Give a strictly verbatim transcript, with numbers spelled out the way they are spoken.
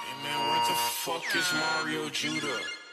Hey man, where the fuck is Mario Judah?